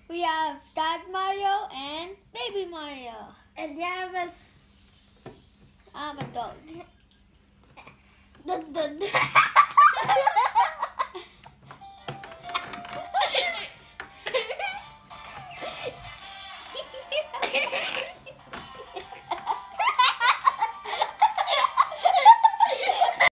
We have Dad Mario and Baby Mario. And we have a I'm a dog. dun, dun.